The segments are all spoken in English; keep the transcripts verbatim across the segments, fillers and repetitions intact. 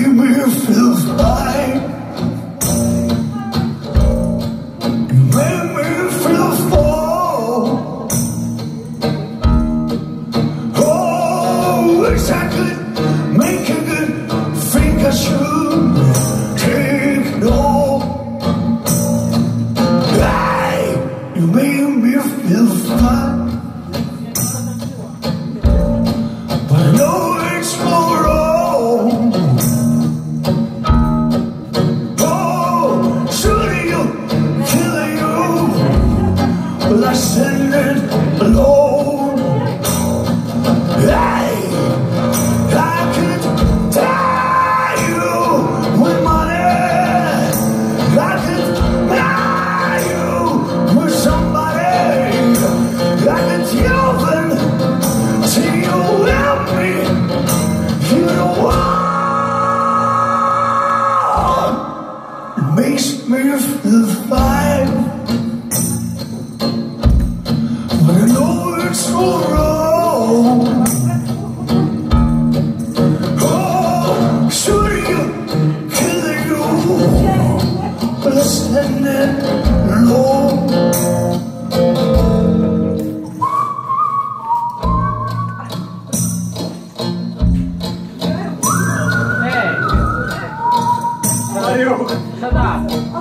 made me feel fine. You made me feel full. Oh, wish I could make a good think I should take no. Hey, you made me feel fine. But I know it's all wrong. Oh, shooting you, killing you, well, I send it alone. Hey, I could tie you with money. I could buy you with somebody. I could tell them, see you help me. You know what? It makes me feel fine. But I know it's so wrong. Oh, shooting you, killing you, but I stand it alone. Shut up.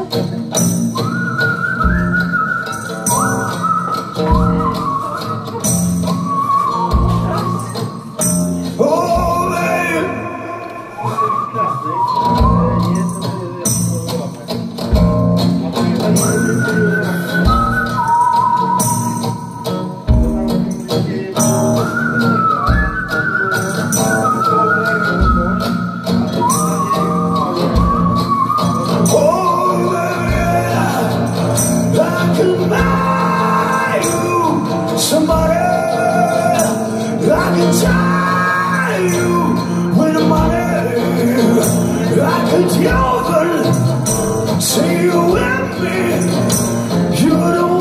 Somebody, I can tie you with money. I can tell them, say you with me. You're the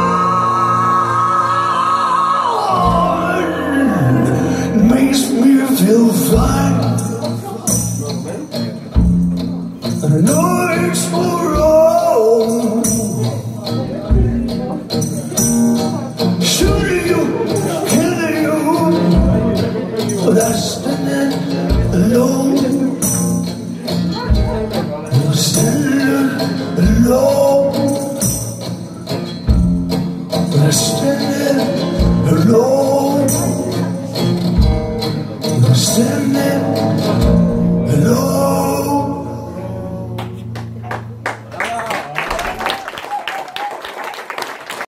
one. Makes me feel fine. I know it's all wrong. But I stand alone. You're standing alone. But I stand alone. You're standing alone.